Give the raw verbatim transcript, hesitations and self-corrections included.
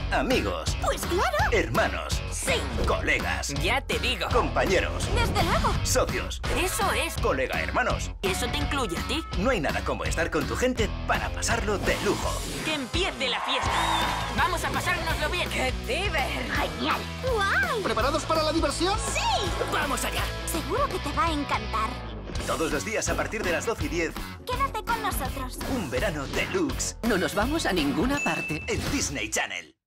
Amigos. Pues claro. Hermanos. Sí. Colegas. Ya te digo. Compañeros. Desde luego. Socios. Eso es. Colega hermanos. Eso te incluye a ti. No hay nada como estar con tu gente para pasarlo de lujo. ¡Que empiece la fiesta! ¡Vamos a pasárnoslo bien! ¡Qué diver! Genial. ¡Guay! ¿Preparados para la diversión? ¡Sí! ¡Vamos allá! Seguro que te va a encantar. Todos los días a partir de las doce y diez, Quédate con nosotros. un verano deluxe No nos vamos a ninguna parte. en Disney Channel.